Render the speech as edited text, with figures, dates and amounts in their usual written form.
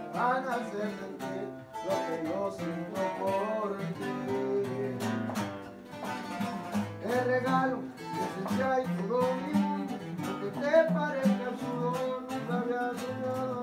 van a hacer sentir lo que yo siento por ti. Te regalo esencia y todo mío, lo que te parezca sudor, nunca había soñado